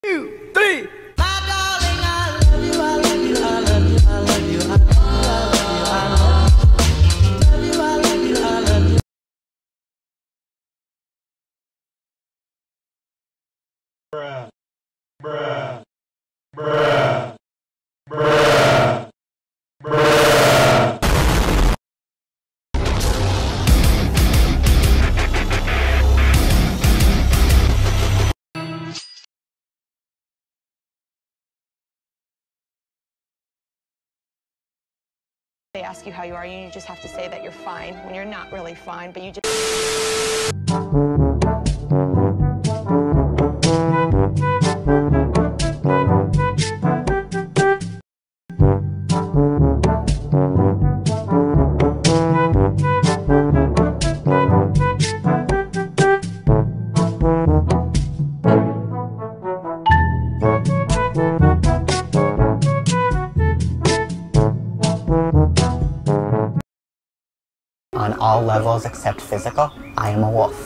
2, 3. Bruh. Bruh. Bruh. Bruh. Bruh. They ask you how you are, and you just have to say that you're fine when you're not really fine, but you just... On all levels except physical, I am a wolf.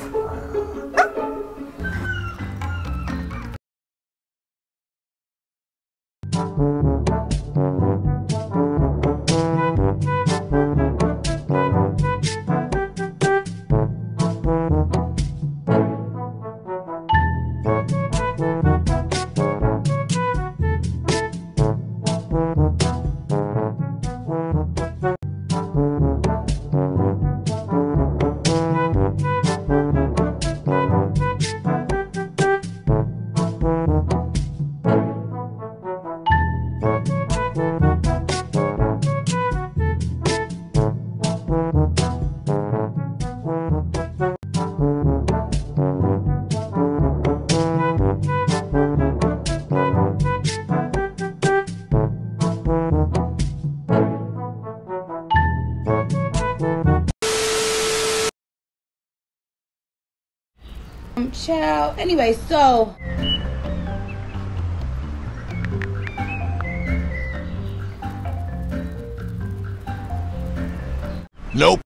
Child. Anyway, so Nope.